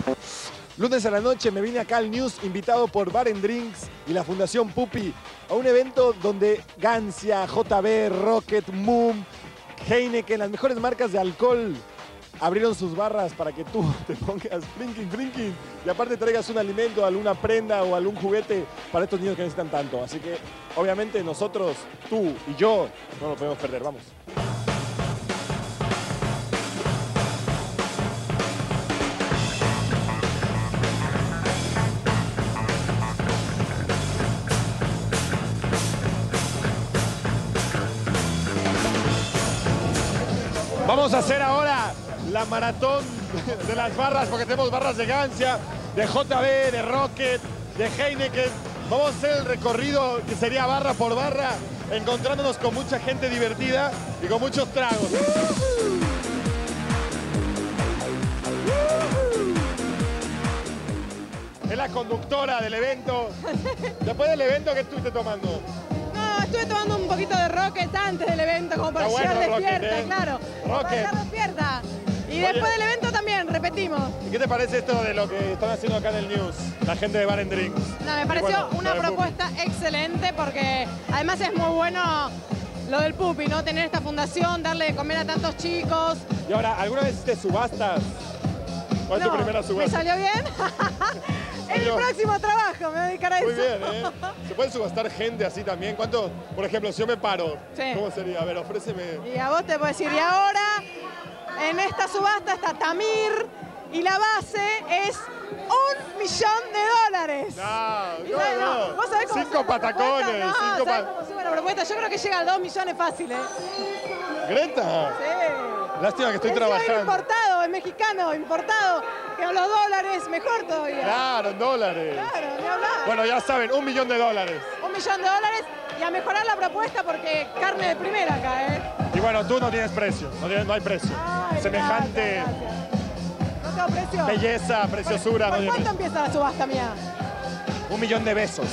Lunes a la noche me vine acá al News invitado por Bar & Drinks y la Fundación Pupi a un evento donde Gancia, JB, Rocket, Moom, Heineken, las mejores marcas de alcohol abrieron sus barras para que tú te pongas drinking y aparte traigas un alimento, alguna prenda o algún juguete para estos niños que necesitan tanto. Así que obviamente nosotros, tú y yo, no lo podemos perder. Vamos. Vamos a hacer ahora la maratón de las barras, porque tenemos barras de Gancia, de JB, de Rocket, de Heineken. Vamos a hacer el recorrido que sería barra por barra, encontrándonos con mucha gente divertida y con muchos tragos. Es la conductora del evento. Después del evento, ¿qué estuviste tomando? Estuve tomando un poquito de Rocket antes del evento, como para llegar despierta, claro. Para llegar despierta. Y después del evento también, repetimos. ¿Y qué te parece esto de lo que están haciendo acá en el News, la gente de Bar & Drinks? No, me pareció una propuesta excelente porque además es muy bueno lo del Pupi, ¿no? Tener esta fundación, darle de comer a tantos chicos. Y ahora, ¿alguna vez hiciste subastas? ¿Cuál es tu primera subasta? ¿Me salió bien? En el próximo trabajo me dedicaré a eso. Muy bien, ¿eh? ¿Se puede subastar gente así también? ¿Cuánto? Por ejemplo, si yo me paro, sí. ¿Cómo sería? A ver, ofréceme. Y a vos te puedo decir, y ahora en esta subasta está Tamir y la base es $1 millón. No. ¿Vos sabés cómo 5 patacones. No, ¿sabés cómo sube la propuesta? Yo creo que llega al 2 millones fácil, ¿eh? ¿Greta? Sí. Lástima que estoy trabajando. Importado, es mexicano, importado. Que con los dólares, mejor todavía. Claro, en dólares. Claro, ni hablar. Bueno, ya saben, $1 millón. $1 millón y a mejorar la propuesta porque carne de primera acá, ¿eh? Y bueno, tú no tienes precio, no hay precio. Ay, semejante gracias. ¿No tengo precio? Belleza, preciosura. ¿Por cuánto empieza la subasta mía? $1 millón de besos.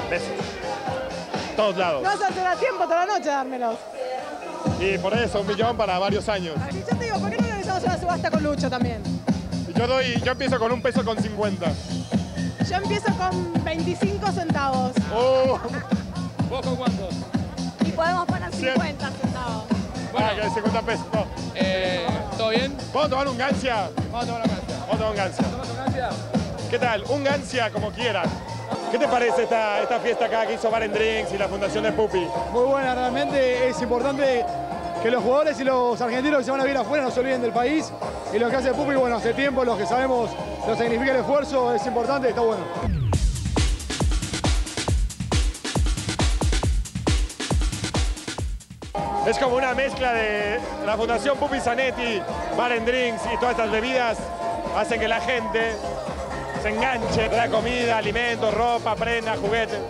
Todos lados. No se da tiempo toda la noche dármelos. Y por eso, $1 millón para varios años. Y yo te digo, ¿por qué no organizamos una subasta con Lucho también? Yo empiezo con $1.50. Yo empiezo con 25 centavos. Oh. ¿Vos con cuántos? Y podemos poner 50 centavos. Bueno, que 50 pesos. No. ¿Todo bien? ¿Vamos a tomar un Gancia? Vamos a tomar una Gancia. Vamos a tomar un Gancia. ¿Tomás un Gancia? ¿Qué tal? Un Gancia como quieran. ¿Qué te parece esta fiesta acá que hizo Bar & Drinks y la Fundación de Pupi? Muy buena, realmente es importante que los jugadores y los argentinos que se van a vivir afuera no se olviden del país. Y lo que hace Pupi, bueno, hace tiempo, los que sabemos lo que significa el esfuerzo, es importante y está bueno. Es como una mezcla de la Fundación Pupi Zanetti, Bar & Drinks y todas estas bebidas hacen que la gente se enganche, la comida, alimentos, ropa, prenda, juguetes.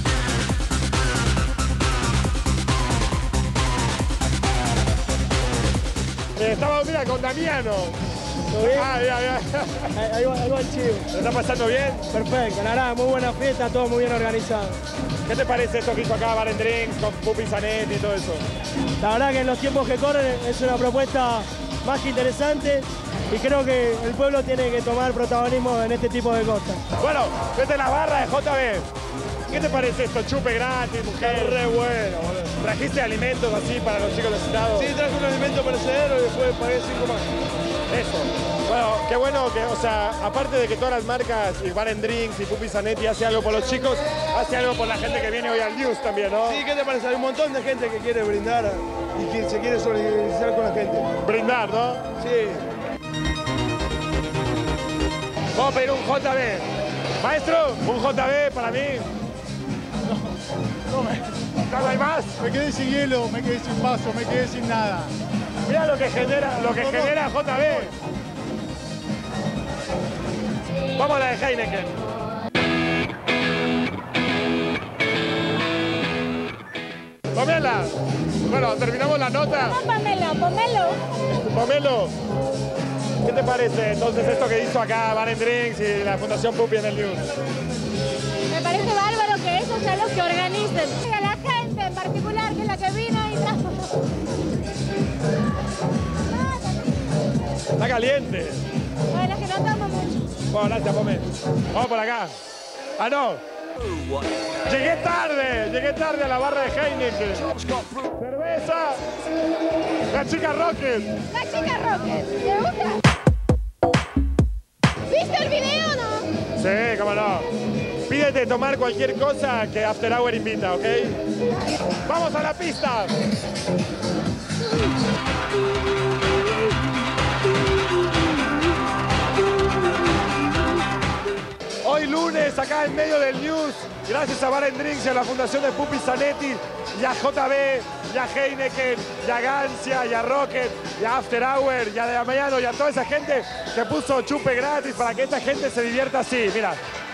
Estamos, mira, con Damiano. ¿Todo bien? Mira. Ahí va el chivo. ¿Lo está pasando bien? Perfecto, la verdad, muy buena fiesta, todo muy bien organizado. ¿Qué te parece esto que hizo acá Bar & Drinks con Pupi Zanetti y todo eso? La verdad que en los tiempos que corren es una propuesta más que interesante y creo que el pueblo tiene que tomar protagonismo en este tipo de cosas. Bueno, desde la barra de JB, ¿qué te parece esto? Chupe gratis, mujer. Re bueno, boludo. ¿Trajiste alimentos así para los chicos necesitados? Sí, traje un alimento perecedero y después pagué 5 más. Eso. Bueno, qué bueno que, o sea, aparte de que todas las marcas, y Bar & Drinks y Pupi Zanetti hace algo por los chicos, hace algo por la gente que viene hoy al News también, ¿no? Sí, ¿qué te parece? Hay un montón de gente que quiere brindar y que se quiere solidarizar con la gente. Brindar, ¿no? Sí. Vamos a pedir un JB. Maestro, un JB para mí. ¿No hay más? Me quedé sin hielo, me quedé sin vaso, me quedé sin nada. Mira lo que genera JB. Vamos a la de Heineken. Pamela. Bueno, terminamos la nota. Pomelo. ¿Qué te parece entonces esto que hizo acá Bar & Drinks y la Fundación Pupi en el News? Me parece bárbaro que ellos sean los que organicen. Y a la gente en particular, que es la que vino y trajo. Está caliente. Bueno, es que no tomo mucho. Bueno, gracias, Pome. Vamos por acá. Ah, no. Llegué tarde a la barra de Heineken. Cerveza. La chica Rocket. La chica Rocket, ¿te gusta? ¿Viste el video o no? Sí, cómo no. Pídete tomar cualquier cosa que After Hour invita, ¿ok? ¡Vamos a la pista! Hoy lunes, acá en medio del news, gracias a Bar & Drinks y a la Fundación de Pupi Zanetti, y a JB, y a Heineken, y a Gancia, y a Rocket, y a After Hour, y a De la Mañana, y a toda esa gente que puso chupe gratis para que esta gente se divierta así. Mira.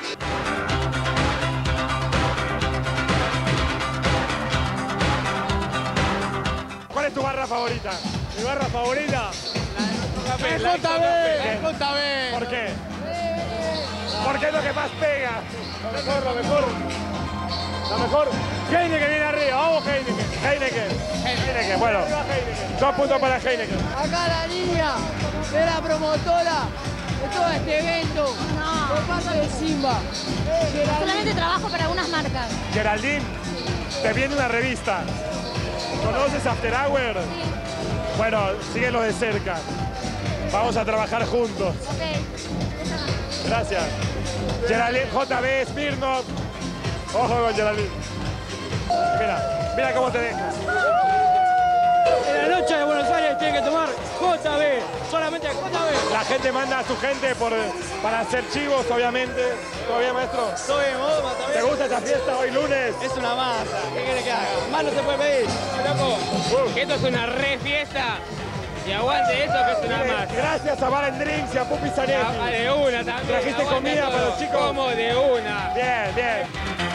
¿Cuál es tu barra favorita? Mi barra favorita, la de nuestro café. El JB. ¿Por qué? Porque es lo que más pega. Lo mejor. Heineken viene arriba, vamos Heineken. Bueno, 2 puntos para Heineken. Acá la niña de la promotora de todo este evento. No. Por parte de Simba. Solamente trabajo para algunas marcas. Geraldine, te viene una revista. ¿Conoces After Hour? Sí. Bueno, síguelo de cerca. Vamos a trabajar juntos. Ok. Gracias. Geraldine, JB, Smirnoff. Ojo con Geraldine. Mira cómo te dejas. En la noche de Buenos Aires tiene que tomar JB. Solamente JB. La gente manda a su gente para hacer chivos, obviamente. ¿Todo bien, maestro? Todo bien, vos, ¿Te gusta esta fiesta hoy lunes? Es una masa. ¿Qué querés que haga? Más no se puede pedir. Loco, que esto es una re fiesta. Y aguante eso que es una más. Gracias a Bar & Drinks y a Pupi Zanetti. De una también. ¿Trajiste aguante comida todo. para los chicos? Como de una. Bien.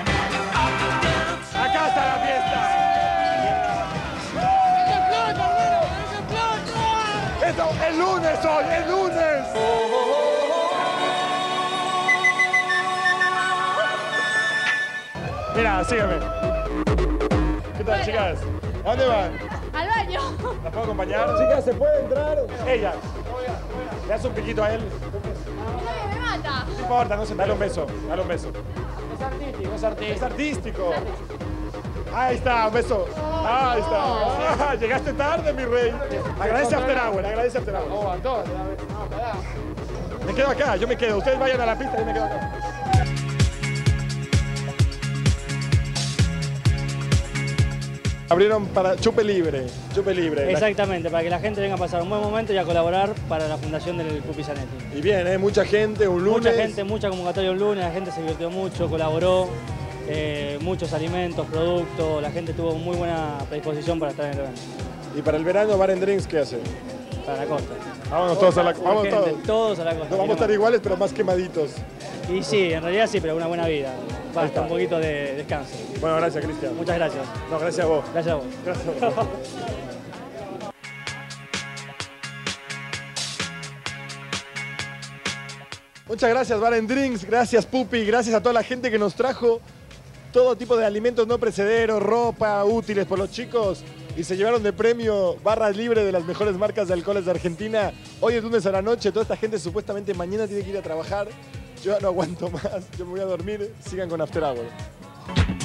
Acá está la fiesta. Eso, el lunes hoy, el lunes. Mira, sígueme. ¿Qué tal, chicas? ¿A dónde van? Al baño. ¿Las puedo acompañar? Chicas, ¿se puede entrar? Ella. Le das un piquito a él. Me mata. No importa, no se... Dale un beso. Es artístico. Ahí está, un beso. Ahí está. Llegaste tarde, mi rey. Agradece After Hour. Me quedo acá, yo me quedo. Ustedes vayan a la pista y me quedo acá. Abrieron para chupe libre. Exactamente, para que la gente venga a pasar un buen momento y a colaborar para la fundación del Pupi Zanetti. Y bien, mucha gente, un lunes. Mucha gente, mucha convocatoria un lunes, la gente se divirtió mucho, colaboró, muchos alimentos, productos, la gente tuvo muy buena predisposición para estar en el evento. Y para el verano, Bar & Drinks, ¿qué hace? Para la costa. Vámonos todos a la costa. Vamos Urgente, todos. todos a la costa. No vamos a estar iguales, pero más quemaditos. Y sí, en realidad sí, pero una buena vida. Basta un poquito de descanso. Bueno, gracias, Cristian. Muchas gracias. No, gracias a vos. Gracias a vos. Gracias a vos. Muchas gracias, Bar & Drinks. Gracias, Pupi. Gracias a toda la gente que nos trajo todo tipo de alimentos no perecederos, ropa, útiles por los chicos. Y se llevaron de premio barras libres de las mejores marcas de alcoholes de Argentina. Hoy es lunes a la noche. Toda esta gente supuestamente mañana tiene que ir a trabajar. Yo ya no aguanto más. Yo me voy a dormir. Sigan con After Hour.